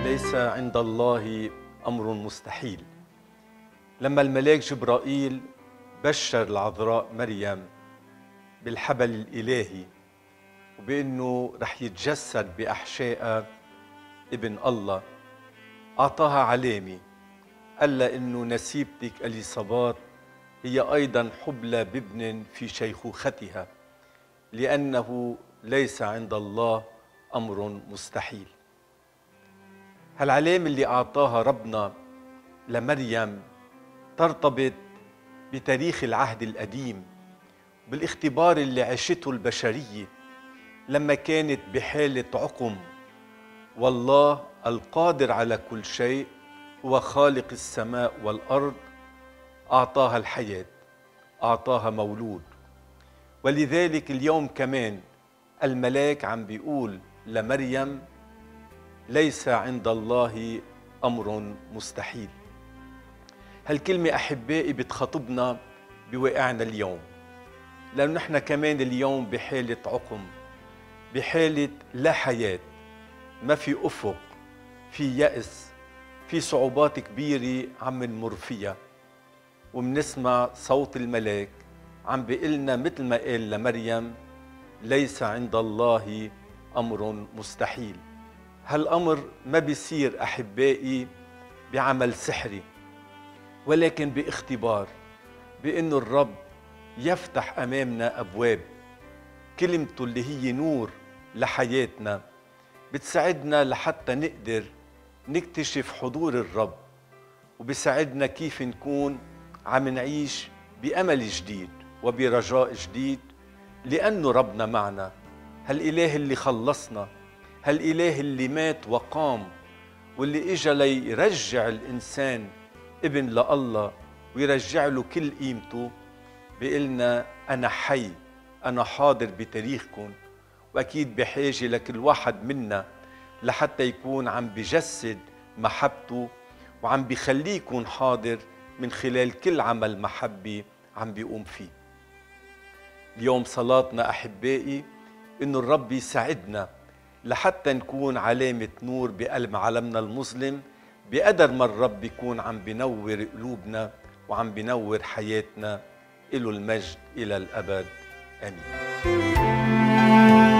ليس عند الله أمر مستحيل. لما الملاك جبرائيل بشر العذراء مريم بالحبل الإلهي وبأنه رح يتجسد بأحشائها ابن الله، أعطاها علامة، قال لها إنه نسيبتك إليصابات هي أيضا حبلى بابن في شيخوختها، لأنه ليس عند الله أمر مستحيل. هالعلامة اللي أعطاها ربنا لمريم ترتبط بتاريخ العهد القديم، بالاختبار اللي عاشته البشرية لما كانت بحالة عقم، والله القادر على كل شيء هو خالق السماء والأرض أعطاها الحياة، أعطاها مولود. ولذلك اليوم كمان الملاك عم بيقول لمريم ليس عند الله أمر مستحيل. هالكلمة أحبائي بتخاطبنا بواقعنا اليوم، لأنه نحن كمان اليوم بحالة عقم، بحالة لا حياة، ما في أفق، في يأس، في صعوبات كبيرة عم نمر فيها، ومنسمع صوت الملاك عم بيقلنا مثل ما قال لمريم ليس عند الله أمر مستحيل. هالأمر ما بيصير أحبائي بعمل سحري، ولكن باختبار، بأنه الرب يفتح أمامنا أبواب، كلمته اللي هي نور لحياتنا بتساعدنا لحتى نقدر نكتشف حضور الرب، وبساعدنا كيف نكون عم نعيش بأمل جديد وبرجاء جديد، لأنه ربنا معنا. هالإله اللي خلصنا، هالإله اللي مات وقام، واللي إجا ليرجع الإنسان ابن لله ويرجع له كل قيمته، بيقلنا أنا حي، أنا حاضر بتاريخكم، وأكيد بحاجة لكل واحد منا لحتى يكون عم بجسد محبته وعم بيخليكم حاضر من خلال كل عمل محبي عم بيقوم فيه. اليوم صلاتنا أحبائي إنه الرب يساعدنا لحتى نكون علامة نور بقلب عالمنا المظلم، بقدر ما الرب يكون عم بنور قلوبنا وعم بنور حياتنا. إله المجد إلى الأبد، آمين.